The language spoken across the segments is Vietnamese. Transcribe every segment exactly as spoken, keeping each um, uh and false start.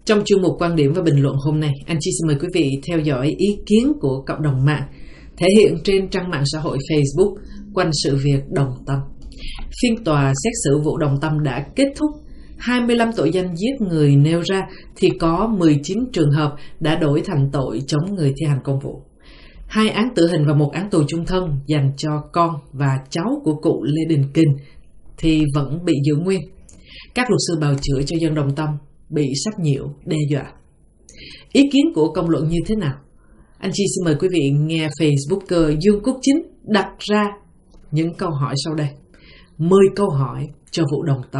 Trong chuyên mục quan điểm và bình luận hôm nay, anh Chi xin mời quý vị theo dõi ý kiến của cộng đồng mạng thể hiện trên trang mạng xã hội Facebook quanh sự việc Đồng Tâm. Phiên tòa xét xử vụ Đồng Tâm đã kết thúc. hai mươi lăm tội danh giết người nêu ra thì có mười chín trường hợp đã đổi thành tội chống người thi hành công vụ. Hai án tử hình và một án tù chung thân dành cho con và cháu của cụ Lê Đình Kình thì vẫn bị giữ nguyên. Các luật sư bào chữa cho dân Đồng Tâm bị sách nhiễu, đe dọa. Ý kiến của công luận như thế nào? Anh Chi xin mời quý vị nghe Facebooker Dương Quốc Chính đặt ra những câu hỏi sau đây. mười câu hỏi cho vụ Đồng Tâm.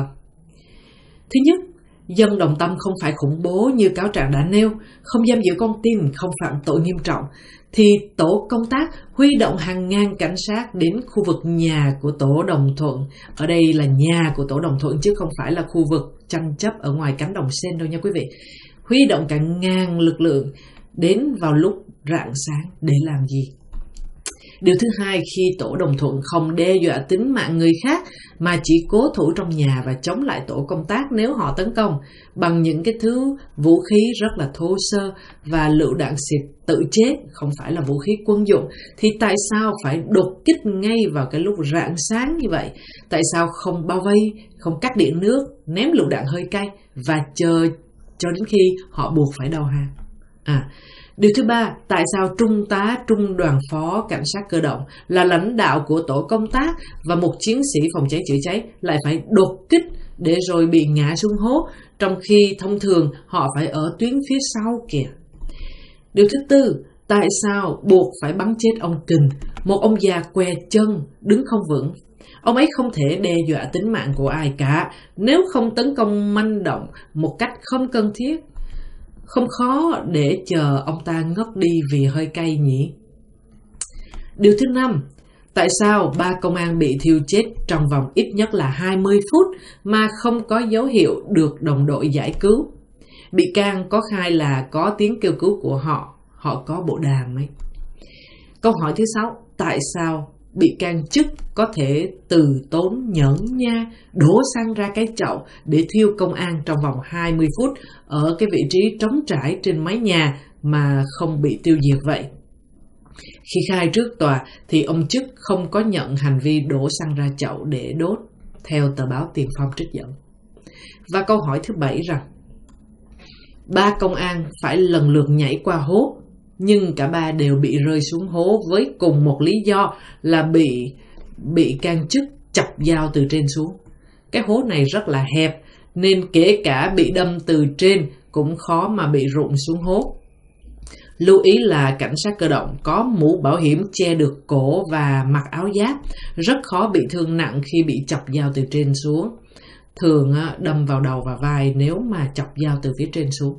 Thứ nhất, dân Đồng Tâm không phải khủng bố như cáo trạng đã nêu, không giam giữ con tin, không phạm tội nghiêm trọng, thì tổ công tác huy động hàng ngàn cảnh sát đến khu vực nhà của tổ Đồng Thuận. Ở đây là nhà của tổ Đồng Thuận chứ không phải là khu vực tranh chấp ở ngoài cánh đồng sen đâu nha quý vị. Huy động cả ngàn lực lượng đến vào lúc rạng sáng để làm gì? Điều thứ hai, khi tổ Đồng Thuận không đe dọa tính mạng người khác mà chỉ cố thủ trong nhà và chống lại tổ công tác nếu họ tấn công bằng những cái thứ vũ khí rất là thô sơ và lựu đạn xịt tự chế, không phải là vũ khí quân dụng, thì tại sao phải đột kích ngay vào cái lúc rạng sáng như vậy? Tại sao không bao vây, không cắt điện nước, ném lựu đạn hơi cay và chờ cho đến khi họ buộc phải đầu hàng? À, Điều thứ ba, tại sao Trung tá Trung đoàn phó cảnh sát cơ động là lãnh đạo của tổ công tác và một chiến sĩ phòng cháy chữa cháy lại phải đột kích để rồi bị ngã xuống hố, trong khi thông thường họ phải ở tuyến phía sau kìa? Điều thứ tư, tại sao buộc phải bắn chết ông Kình, một ông già què chân, đứng không vững? Ông ấy không thể đe dọa tính mạng của ai cả nếu không tấn công manh động một cách không cần thiết. Không khó để chờ ông ta ngất đi vì hơi cay nhỉ? Điều thứ năm, tại sao ba công an bị thiêu chết trong vòng ít nhất là hai mươi phút mà không có dấu hiệu được đồng đội giải cứu? Bị can có khai là có tiếng kêu cứu của họ, họ có bộ đàm ấy. Câu hỏi thứ sáu, tại sao bị can chức có thể từ tốn nhẫn nha đổ xăng ra cái chậu để thiêu công an trong vòng hai mươi phút ở cái vị trí trống trải trên mái nhà mà không bị tiêu diệt vậy? Khi khai trước tòa thì ông chức không có nhận hành vi đổ xăng ra chậu để đốt, theo tờ báo Tiền Phong trích dẫn. Và câu hỏi thứ bảy rằng, ba công an phải lần lượt nhảy qua hố, nhưng cả ba đều bị rơi xuống hố với cùng một lý do là bị bị can chức chọc dao từ trên xuống. Cái hố này rất là hẹp nên kể cả bị đâm từ trên cũng khó mà bị rụng xuống hố. Lưu ý là cảnh sát cơ động có mũ bảo hiểm che được cổ và mặc áo giáp, rất khó bị thương nặng khi bị chọc dao từ trên xuống. Thường đâm vào đầu và vai nếu mà chọc dao từ phía trên xuống.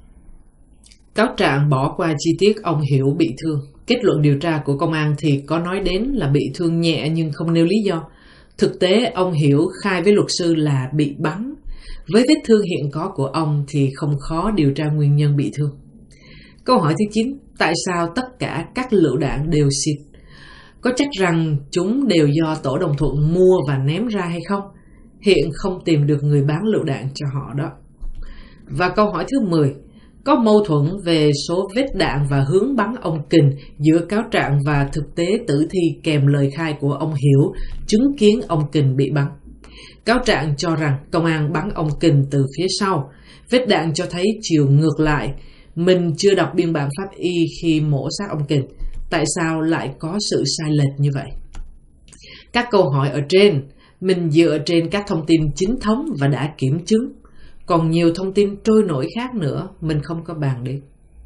Cáo trạng bỏ qua chi tiết ông Hiểu bị thương. Kết luận điều tra của công an thì có nói đến là bị thương nhẹ nhưng không nêu lý do. Thực tế, ông Hiểu khai với luật sư là bị bắn. Với vết thương hiện có của ông thì không khó điều tra nguyên nhân bị thương. Câu hỏi thứ chín, tại sao tất cả các lựu đạn đều xịt? Có chắc rằng chúng đều do tổ Đồng Thuận mua và ném ra hay không? Hiện không tìm được người bán lựu đạn cho họ đó. Và câu hỏi thứ mười, có mâu thuẫn về số vết đạn và hướng bắn ông Kình giữa cáo trạng và thực tế tử thi kèm lời khai của ông Hiểu chứng kiến ông Kình bị bắn. Cáo trạng cho rằng công an bắn ông Kình từ phía sau. Vết đạn cho thấy chiều ngược lại. Mình chưa đọc biên bản pháp y khi mổ xác ông Kình. Tại sao lại có sự sai lệch như vậy? Các câu hỏi ở trên, mình dựa trên các thông tin chính thống và đã kiểm chứng. Còn nhiều thông tin trôi nổi khác nữa mình không có bàn đến.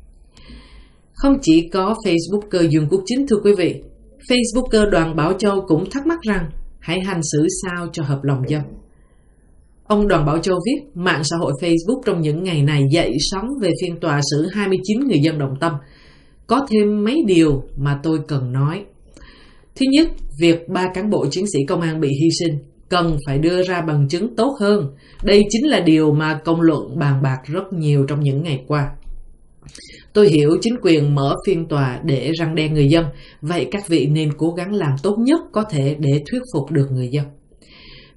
Không chỉ có Facebooker Dương Quốc Chính thưa quý vị, Facebooker Đoàn Bảo Châu cũng thắc mắc rằng hãy hành xử sao cho hợp lòng dân. Ông Đoàn Bảo Châu viết, mạng xã hội Facebook trong những ngày này dậy sóng về phiên tòa xử hai mươi chín người dân Đồng Tâm. Có thêm mấy điều mà tôi cần nói. Thứ nhất, việc ba cán bộ chiến sĩ công an bị hy sinh cần phải đưa ra bằng chứng tốt hơn. Đây chính là điều mà công luận bàn bạc rất nhiều trong những ngày qua. Tôi hiểu chính quyền mở phiên tòa để răn đe người dân, vậy các vị nên cố gắng làm tốt nhất có thể để thuyết phục được người dân.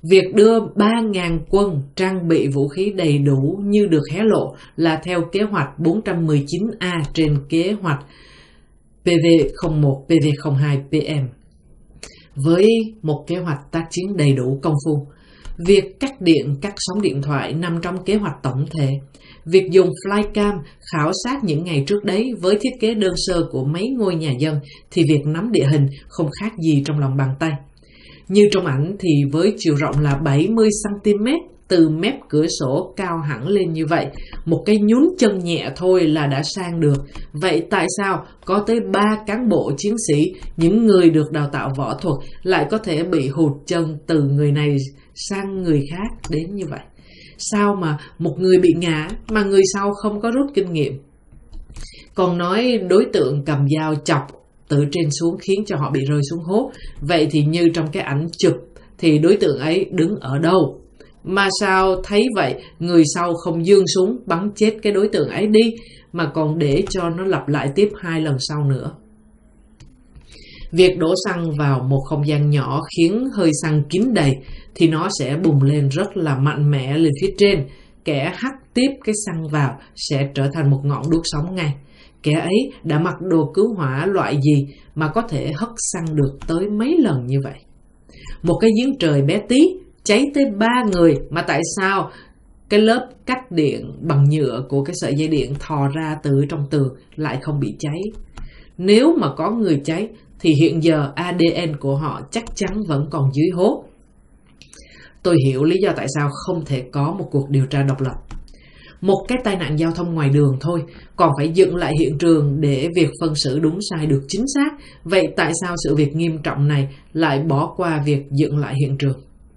Việc đưa ba nghìn quân trang bị vũ khí đầy đủ như được hé lộ là theo kế hoạch bốn trăm mười chín A trên kế hoạch P V không một P V không hai P M. Với một kế hoạch tác chiến đầy đủ công phu, việc cắt điện, cắt sóng điện thoại nằm trong kế hoạch tổng thể. Việc dùng flycam khảo sát những ngày trước đấy với thiết kế đơn sơ của mấy ngôi nhà dân thì việc nắm địa hình không khác gì trong lòng bàn tay. Như trong ảnh thì với chiều rộng là bảy mươi xăng ti mét từ mép cửa sổ cao hẳn lên như vậy, một cái nhún chân nhẹ thôi là đã sang được. Vậy tại sao có tới ba cán bộ chiến sĩ, những người được đào tạo võ thuật, lại có thể bị hụt chân từ người này sang người khác đến như vậy? Sao mà một người bị ngã mà người sau không có rút kinh nghiệm? Còn nói đối tượng cầm dao chọc từ trên xuống khiến cho họ bị rơi xuống hố. Vậy thì như trong cái ảnh chụp thì đối tượng ấy đứng ở đâu? Mà sao thấy vậy người sau không giương súng bắn chết cái đối tượng ấy đi, mà còn để cho nó lặp lại tiếp hai lần sau nữa? Việc đổ xăng vào một không gian nhỏ khiến hơi xăng kín đầy thì nó sẽ bùng lên rất là mạnh mẽ lên phía trên. Kẻ hắt tiếp cái xăng vào sẽ trở thành một ngọn đuốc sống ngay. Kẻ ấy đã mặc đồ cứu hỏa loại gì mà có thể hất xăng được tới mấy lần như vậy? Một cái giếng trời bé tí cháy tới ba người, mà tại sao cái lớp cách điện bằng nhựa của cái sợi dây điện thò ra từ trong tường lại không bị cháy? Nếu mà có người cháy thì hiện giờ A D N của họ chắc chắn vẫn còn dưới hố. Tôi hiểu lý do tại sao không thể có một cuộc điều tra độc lập. Một cái tai nạn giao thông ngoài đường thôi, còn phải dựng lại hiện trường để việc phân xử đúng sai được chính xác. Vậy tại sao sự việc nghiêm trọng này lại bỏ qua việc dựng lại hiện trường?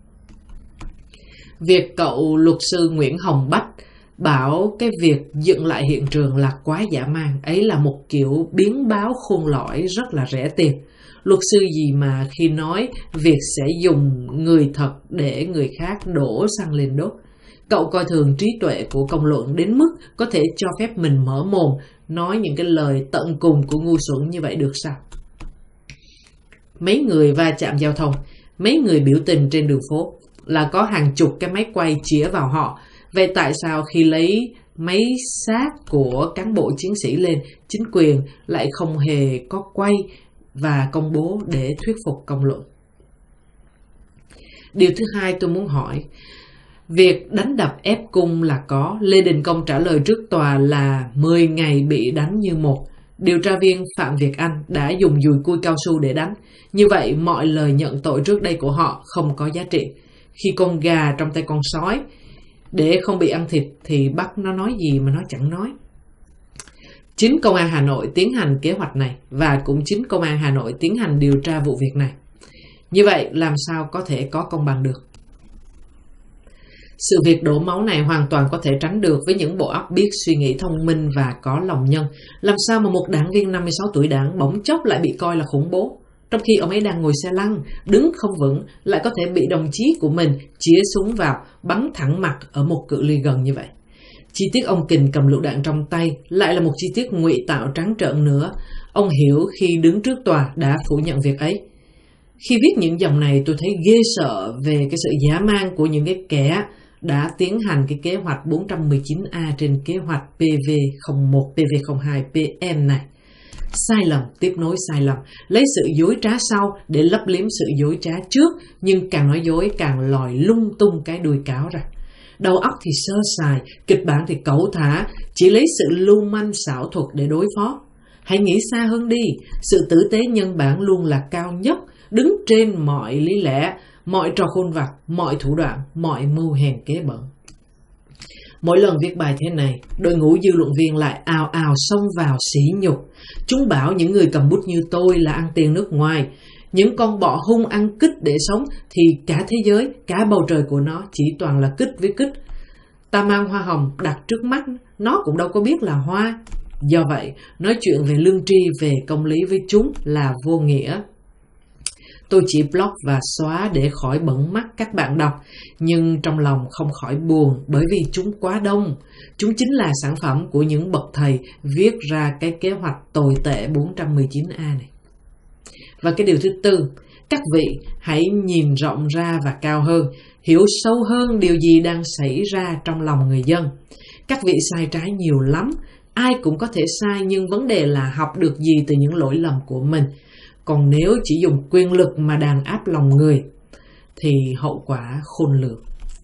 Việc cậu luật sư Nguyễn Hồng Bách bảo cái việc dựng lại hiện trường là quá dã man, ấy là một kiểu biến báo khôn lỏi rất là rẻ tiền. Luật sư gì mà khi nói việc sẽ dùng người thật để người khác đổ xăng lên đốt? Cậu coi thường trí tuệ của công luận đến mức có thể cho phép mình mở mồm nói những cái lời tận cùng của ngu xuẩn như vậy được sao? Mấy người va chạm giao thông, mấy người biểu tình trên đường phố là có hàng chục cái máy quay chĩa vào họ. Vậy tại sao khi lấy máy xác của cán bộ chiến sĩ lên, chính quyền lại không hề có quay và công bố để thuyết phục công luận? Điều thứ hai tôi muốn hỏi, việc đánh đập ép cung là có. Lê Đình Công trả lời trước tòa là mười ngày bị đánh như một. Điều tra viên Phạm Việt Anh đã dùng dùi cui cao su để đánh. Như vậy mọi lời nhận tội trước đây của họ không có giá trị. Khi con gà trong tay con sói, để không bị ăn thịt thì bắt nó nói gì mà nó chẳng nói. Chính Công an Hà Nội tiến hành kế hoạch này và cũng chính Công an Hà Nội tiến hành điều tra vụ việc này. Như vậy làm sao có thể có công bằng được? Sự việc đổ máu này hoàn toàn có thể tránh được với những bộ óc biết suy nghĩ thông minh và có lòng nhân. Làm sao mà một đảng viên năm mươi sáu tuổi đảng bỗng chốc lại bị coi là khủng bố, trong khi ông ấy đang ngồi xe lăn, đứng không vững, lại có thể bị đồng chí của mình chĩa súng vào, bắn thẳng mặt ở một cự ly gần như vậy. Chi tiết ông Kình cầm lựu đạn trong tay lại là một chi tiết ngụy tạo trắng trợn nữa. Ông Hiểu khi đứng trước tòa đã phủ nhận việc ấy. Khi viết những dòng này tôi thấy ghê sợ về cái sự dã man của những cái kẻ đã tiến hành cái kế hoạch bốn trăm mười chín A trên kế hoạch P V không một P V không hai P M này. Sai lầm tiếp nối sai lầm, lấy sự dối trá sau để lấp liếm sự dối trá trước, nhưng càng nói dối càng lòi lung tung cái đuôi cáo ra. Đầu óc thì sơ sài, kịch bản thì cẩu thả, chỉ lấy sự lưu manh xảo thuật để đối phó. Hãy nghĩ xa hơn đi, sự tử tế nhân bản luôn là cao nhất, đứng trên mọi lý lẽ, mọi trò khôn vặt, mọi thủ đoạn, mọi mưu hèn kế bẩn. Mỗi lần viết bài thế này, đội ngũ dư luận viên lại ào ào xông vào sỉ nhục. Chúng bảo những người cầm bút như tôi là ăn tiền nước ngoài, những con bọ hung ăn kích để sống, thì cả thế giới, cả bầu trời của nó chỉ toàn là kích với kích. Ta mang hoa hồng đặt trước mắt, nó cũng đâu có biết là hoa. Do vậy, nói chuyện về lương tri, về công lý với chúng là vô nghĩa. Tôi chỉ block và xóa để khỏi bẩn mắt các bạn đọc, nhưng trong lòng không khỏi buồn bởi vì chúng quá đông. Chúng chính là sản phẩm của những bậc thầy viết ra cái kế hoạch tồi tệ bốn trăm mười chín A này. Và cái điều thứ tư, Các vị hãy nhìn rộng ra và cao hơn, hiểu sâu hơn điều gì đang xảy ra trong lòng người dân. Các vị sai trái nhiều lắm, ai cũng có thể sai, nhưng vấn đề là học được gì từ những lỗi lầm của mình. Còn nếu chỉ dùng quyền lực mà đàn áp lòng người thì hậu quả khôn lường.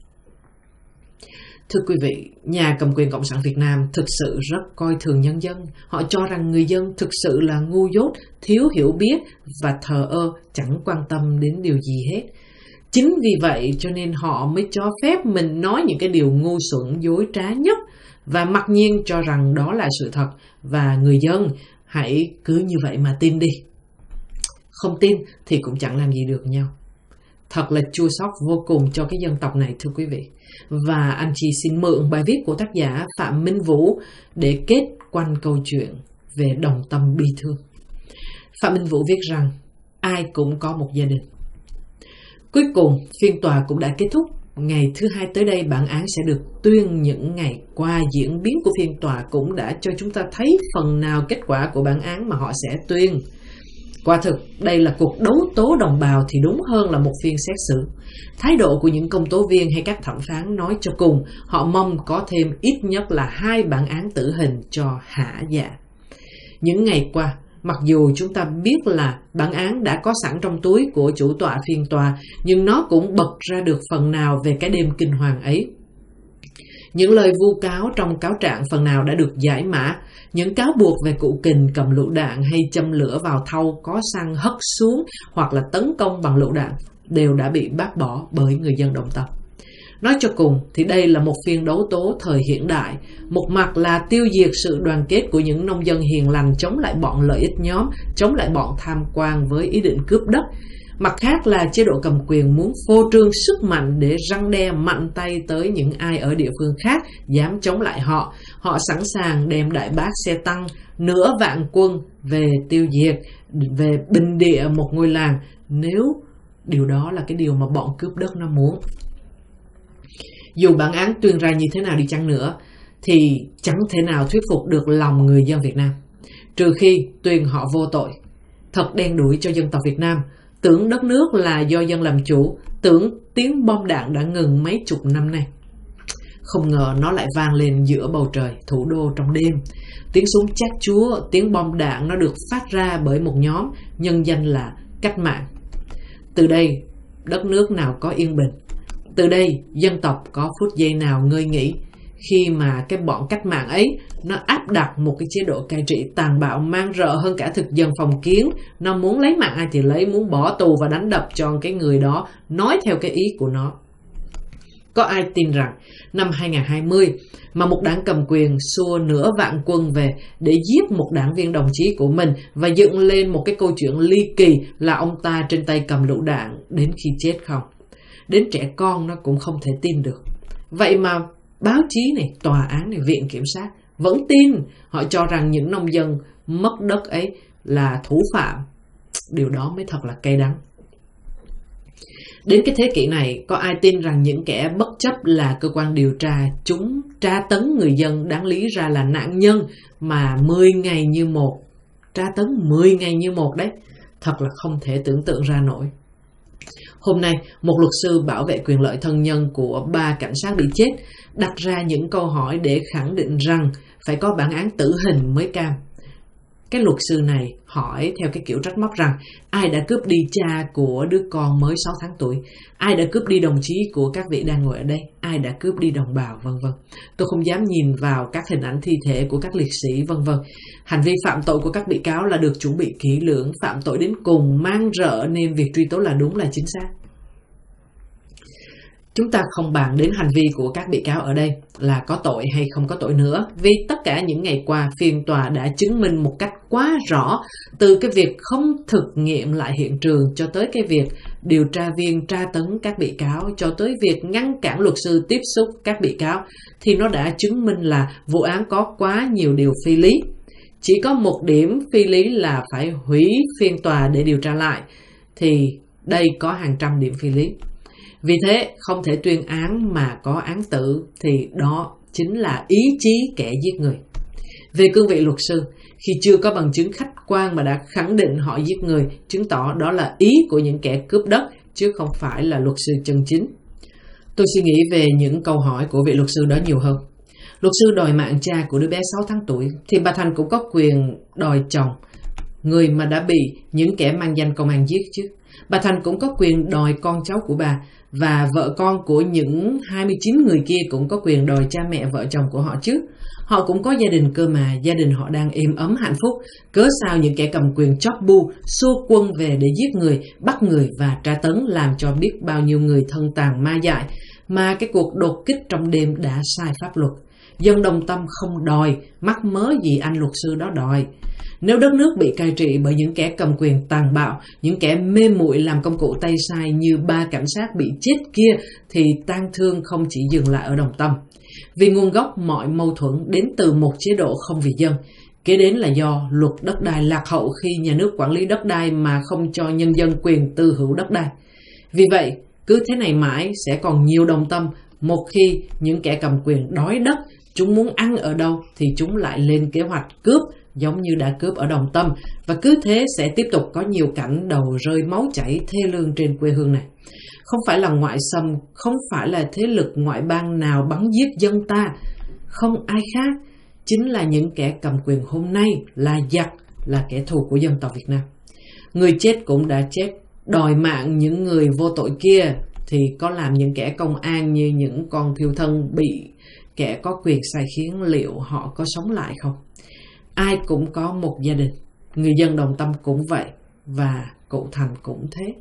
Thưa quý vị, nhà cầm quyền Cộng sản Việt Nam thực sự rất coi thường nhân dân. Họ cho rằng người dân thực sự là ngu dốt, thiếu hiểu biết và thờ ơ, chẳng quan tâm đến điều gì hết. Chính vì vậy cho nên họ mới cho phép mình nói những cái điều ngu xuẩn dối trá nhất và mặc nhiên cho rằng đó là sự thật, và người dân hãy cứ như vậy mà tin đi. Không tin thì cũng chẳng làm gì được nhau. Thật là chua xót vô cùng cho cái dân tộc này, thưa quý vị. Và anh chị xin mượn bài viết của tác giả Phạm Minh Vũ để kết quanh câu chuyện về đồng tâm bi thương. Phạm Minh Vũ viết rằng, ai cũng có một gia đình. Cuối cùng, phiên tòa cũng đã kết thúc. Ngày thứ hai tới đây, bản án sẽ được tuyên. Những ngày qua, diễn biến của phiên tòa cũng đã cho chúng ta thấy phần nào kết quả của bản án mà họ sẽ tuyên. Quả thực, đây là cuộc đấu tố đồng bào thì đúng hơn là một phiên xét xử. Thái độ của những công tố viên hay các thẩm phán nói cho cùng, họ mong có thêm ít nhất là hai bản án tử hình cho hả dạ. Những ngày qua, mặc dù chúng ta biết là bản án đã có sẵn trong túi của chủ tọa phiên tòa, nhưng nó cũng bật ra được phần nào về cái đêm kinh hoàng ấy. Những lời vu cáo trong cáo trạng phần nào đã được giải mã. Những cáo buộc về cụ kình cầm lựu đạn hay châm lửa vào thau có xăng hất xuống hoặc là tấn công bằng lựu đạn đều đã bị bác bỏ bởi người dân đồng tâm. Nói cho cùng thì đây là một phiên đấu tố thời hiện đại. Một mặt là tiêu diệt sự đoàn kết của những nông dân hiền lành chống lại bọn lợi ích nhóm, chống lại bọn tham quan với ý định cướp đất. Mặt khác là chế độ cầm quyền muốn phô trương sức mạnh để răn đe mạnh tay tới những ai ở địa phương khác dám chống lại họ. Họ sẵn sàng đem đại bác xe tăng, nửa vạn quân về tiêu diệt, về bình địa một ngôi làng, nếu điều đó là cái điều mà bọn cướp đất nó muốn. Dù bản án tuyên ra như thế nào đi chăng nữa thì chẳng thể nào thuyết phục được lòng người dân Việt Nam, trừ khi tuyên họ vô tội. Thật đen đủi cho dân tộc Việt Nam. Tưởng đất nước là do dân làm chủ, tưởng tiếng bom đạn đã ngừng mấy chục năm nay. Không ngờ nó lại vang lên giữa bầu trời thủ đô trong đêm. Tiếng súng chát chúa, tiếng bom đạn nó được phát ra bởi một nhóm nhân danh là cách mạng. Từ đây, đất nước nào có yên bình? Từ đây, dân tộc có phút giây nào ngơi nghỉ khi mà cái bọn cách mạng ấy nó áp đặt một cái chế độ cai trị tàn bạo man rợ hơn cả thực dân phong kiến. Nó muốn lấy mạng ai thì lấy, muốn bỏ tù và đánh đập cho cái người đó nói theo cái ý của nó. Có ai tin rằng năm hai nghìn không trăm hai mươi mà một đảng cầm quyền xua nửa vạn quân về để giết một đảng viên đồng chí của mình và dựng lên một cái câu chuyện ly kỳ là ông ta trên tay cầm lựu đạn đến khi chết không? Đến trẻ con nó cũng không thể tin được. Vậy mà báo chí này, tòa án này, viện kiểm sát vẫn tin. Họ cho rằng những nông dân mất đất ấy là thủ phạm. Điều đó mới thật là cay đắng. Đến cái thế kỷ này, có ai tin rằng những kẻ bất chấp là cơ quan điều tra, chúng tra tấn người dân đáng lý ra là nạn nhân mà mười ngày như một. Tra tấn mười ngày như một đấy. Thật là không thể tưởng tượng ra nổi. Hôm nay, một luật sư bảo vệ quyền lợi thân nhân của ba cảnh sát bị chết đặt ra những câu hỏi để khẳng định rằng phải có bản án tử hình mới cam. Cái luật sư này hỏi theo cái kiểu trách móc rằng ai đã cướp đi cha của đứa con mới sáu tháng tuổi, ai đã cướp đi đồng chí của các vị đang ngồi ở đây, ai đã cướp đi đồng bào, vân vân. Tôi không dám nhìn vào các hình ảnh thi thể của các liệt sĩ, vân vân. Hành vi phạm tội của các bị cáo là được chuẩn bị kỹ lưỡng, phạm tội đến cùng, man rợ, nên việc truy tố là đúng, là chính xác. Chúng ta không bàn đến hành vi của các bị cáo ở đây là có tội hay không có tội nữa, vì tất cả những ngày qua phiên tòa đã chứng minh một cách quá rõ, từ cái việc không thực nghiệm lại hiện trường cho tới cái việc điều tra viên tra tấn các bị cáo, cho tới việc ngăn cản luật sư tiếp xúc các bị cáo, thì nó đã chứng minh là vụ án có quá nhiều điều phi lý. Chỉ có một điểm phi lý là phải hủy phiên tòa để điều tra lại, thì đây có hàng trăm điểm phi lý. Vì thế, không thể tuyên án mà có án tử, thì đó chính là ý chí kẻ giết người. Về cương vị luật sư, khi chưa có bằng chứng khách quan mà đã khẳng định họ giết người, chứng tỏ đó là ý của những kẻ cướp đất, chứ không phải là luật sư chân chính. Tôi suy nghĩ về những câu hỏi của vị luật sư đó nhiều hơn. Luật sư đòi mạng cha của đứa bé sáu tháng tuổi, thì bà Thành cũng có quyền đòi chồng, người mà đã bị những kẻ mang danh công an giết chứ. Bà Thành cũng có quyền đòi con cháu của bà, và vợ con của những hai mươi chín người kia cũng có quyền đòi cha mẹ vợ chồng của họ chứ. Họ cũng có gia đình cơ mà, gia đình họ đang êm ấm hạnh phúc. Cớ sao những kẻ cầm quyền chóp bu, xua quân về để giết người, bắt người và tra tấn, làm cho biết bao nhiêu người thân tàn ma dại, mà cái cuộc đột kích trong đêm đã sai pháp luật. Dân Đồng Tâm không đòi, mắc mớ gì anh luật sư đó đòi. Nếu đất nước bị cai trị bởi những kẻ cầm quyền tàn bạo, những kẻ mê muội làm công cụ tay sai như ba cảnh sát bị chết kia, thì tang thương không chỉ dừng lại ở Đồng Tâm. Vì nguồn gốc mọi mâu thuẫn đến từ một chế độ không vì dân. Kế đến là do luật đất đai lạc hậu khi nhà nước quản lý đất đai mà không cho nhân dân quyền tư hữu đất đai. Vì vậy, cứ thế này mãi sẽ còn nhiều Đồng Tâm. Một khi những kẻ cầm quyền đói đất, chúng muốn ăn ở đâu thì chúng lại lên kế hoạch cướp, giống như đã cướp ở Đồng Tâm, và cứ thế sẽ tiếp tục có nhiều cảnh đầu rơi máu chảy thê lương trên quê hương này. Không phải là ngoại xâm, không phải là thế lực ngoại bang nào bắn giết dân ta, không ai khác, chính là những kẻ cầm quyền hôm nay, là giặc, là kẻ thù của dân tộc Việt Nam. Người chết cũng đã chết, đòi mạng những người vô tội kia thì có làm những kẻ công an như những con thiêu thân bị kẻ có quyền sai khiến, liệu họ có sống lại không? Ai cũng có một gia đình, người dân Đồng Tâm cũng vậy, và cụ Thành cũng thế.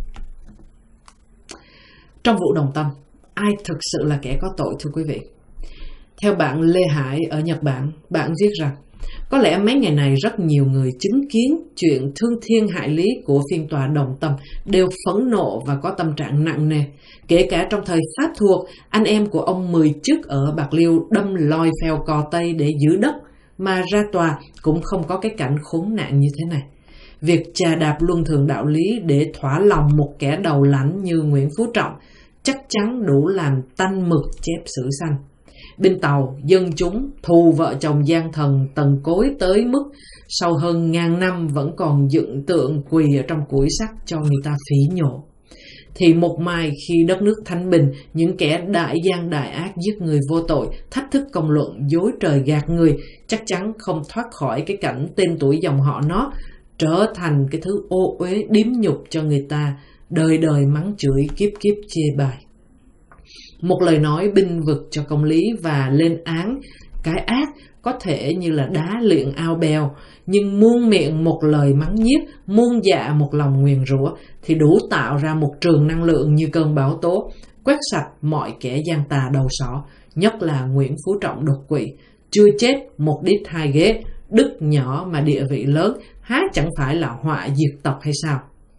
Trong vụ Đồng Tâm, ai thực sự là kẻ có tội thưa quý vị? Theo bạn Lê Hải ở Nhật Bản, bạn viết rằng, có lẽ mấy ngày này rất nhiều người chứng kiến chuyện thương thiên hại lý của phiên tòa Đồng Tâm đều phẫn nộ và có tâm trạng nặng nề. Kể cả trong thời Pháp thuộc, anh em của ông Mười Chức ở Bạc Liêu đâm lòi phèo cò Tây để giữ đất, mà ra tòa cũng không có cái cảnh khốn nạn như thế này. Việc chà đạp luân thường đạo lý để thỏa lòng một kẻ đầu lãnh như Nguyễn Phú Trọng chắc chắn đủ làm tanh mực chép sử xanh. Bên Tàu, dân chúng thù vợ chồng gian thần Tần Cối tới mức sau hơn ngàn năm vẫn còn dựng tượng quỳ ở trong củi sắt cho người ta phỉ nhổ. Thì một mai khi đất nước thanh bình, những kẻ đại gian đại ác giết người vô tội, thách thức công luận, dối trời gạt người, chắc chắn không thoát khỏi cái cảnh tên tuổi dòng họ nó trở thành cái thứ ô uế điếm nhục cho người ta, đời đời mắng chửi, kiếp kiếp chê bai. Một lời nói binh vực cho công lý và lên án cái ác có thể như là đá luyện ao bèo, nhưng muôn miệng một lời mắng nhiếc, muôn dạ một lòng nguyền rủa thì đủ tạo ra một trường năng lượng như cơn bão tố, quét sạch mọi kẻ gian tà đầu sỏ, nhất là Nguyễn Phú Trọng đột quỵ, chưa chết một đít hai ghế, đức nhỏ mà địa vị lớn, há chẳng phải là họa diệt tộc hay sao?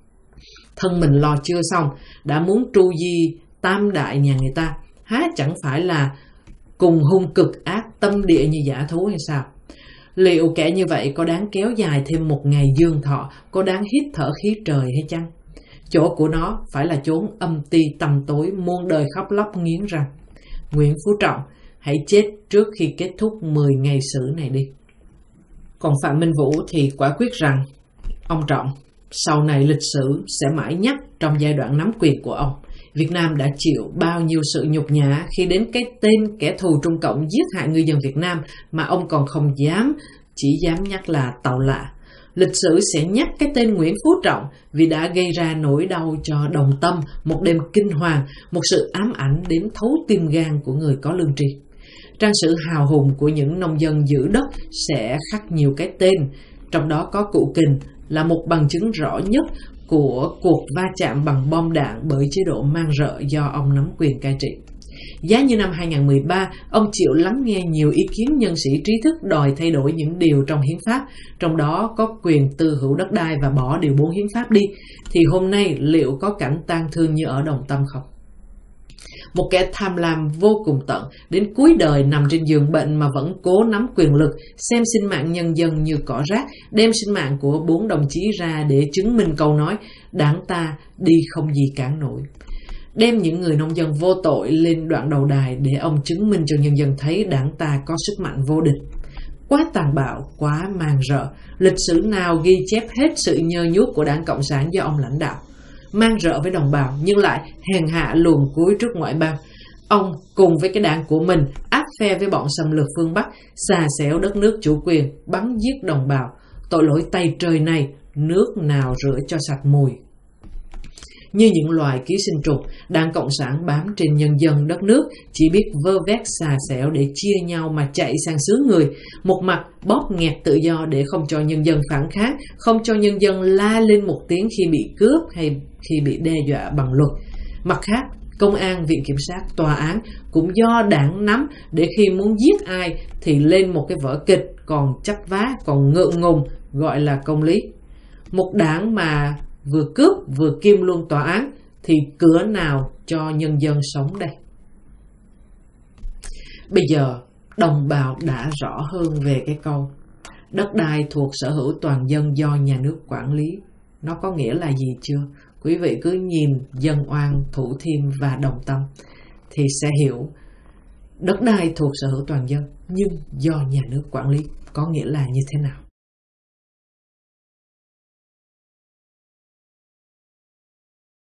Thân mình lo chưa xong, đã muốn tru di tam đại nhà người ta, há chẳng phải là cùng hung cực ác tâm địa như dã thú hay sao? Liệu kẻ như vậy có đáng kéo dài thêm một ngày dương thọ, có đáng hít thở khí trời hay chăng? Chỗ của nó phải là chốn âm ti tăm tối, muôn đời khóc lóc nghiến răng. Nguyễn Phú Trọng, hãy chết trước khi kết thúc mười ngày xử này đi. Còn Phạm Minh Vũ thì quả quyết rằng, ông Trọng, sau này lịch sử sẽ mãi nhắc trong giai đoạn nắm quyền của ông. Việt Nam đã chịu bao nhiêu sự nhục nhã khi đến cái tên kẻ thù Trung Cộng giết hại người dân Việt Nam mà ông còn không dám, chỉ dám nhắc là tàu lạ. Lịch sử sẽ nhắc cái tên Nguyễn Phú Trọng vì đã gây ra nỗi đau cho Đồng Tâm, một đêm kinh hoàng, một sự ám ảnh đến thấu tim gan của người có lương tri. Trang sử hào hùng của những nông dân giữ đất sẽ khắc nhiều cái tên, trong đó có Cụ Kình là một bằng chứng rõ nhất của cuộc va chạm bằng bom đạn bởi chế độ man rợ do ông nắm quyền cai trị. Giá như năm hai nghìn không trăm mười ba, ông chịu lắng nghe nhiều ý kiến nhân sĩ trí thức đòi thay đổi những điều trong hiến pháp, trong đó có quyền tư hữu đất đai và bỏ điều bốn hiến pháp đi, thì hôm nay liệu có cảnh tang thương như ở Đồng Tâm không? Một kẻ tham lam vô cùng tận, đến cuối đời nằm trên giường bệnh mà vẫn cố nắm quyền lực, xem sinh mạng nhân dân như cỏ rác, đem sinh mạng của bốn đồng chí ra để chứng minh câu nói đảng ta đi không gì cản nổi. Đem những người nông dân vô tội lên đoạn đầu đài để ông chứng minh cho nhân dân thấy đảng ta có sức mạnh vô địch. quá tàn bạo, quá man rợ. Lịch sử nào ghi chép hết sự nhơ nhuốc của Đảng Cộng sản do ông lãnh đạo. Man rợ với đồng bào nhưng lại hèn hạ luồn cuối trước ngoại bang. Ông cùng với cái đảng của mình áp phe với bọn xâm lược phương Bắc, xà xẻo đất nước chủ quyền, bắn giết đồng bào. Tội lỗi tày trời này, nước nào rửa cho sạch mùi. Như những loài ký sinh trùng, Đảng Cộng sản bám trên nhân dân đất nước, chỉ biết vơ vét xà xẻo để chia nhau mà chạy sang xứ người. Một mặt bóp nghẹt tự do để không cho nhân dân phản kháng, không cho nhân dân la lên một tiếng khi bị cướp hay khi bị đe dọa bằng luật. Mặt khác, công an, viện kiểm sát, tòa án cũng do đảng nắm để khi muốn giết ai thì lên một cái vở kịch còn chấp vá, còn ngượng ngùng gọi là công lý. Một đảng mà vừa cướp vừa kiêm luôn tòa án thì cửa nào cho nhân dân sống đây? Bây giờ đồng bào đã rõ hơn về cái câu đất đai thuộc sở hữu toàn dân do nhà nước quản lý. Nó có nghĩa là gì chưa? Quý vị cứ nhìn Dân Oan, Thủ Thiêm và Đồng Tâm thì sẽ hiểu đất đai thuộc sở hữu toàn dân nhưng do nhà nước quản lý có nghĩa là như thế nào.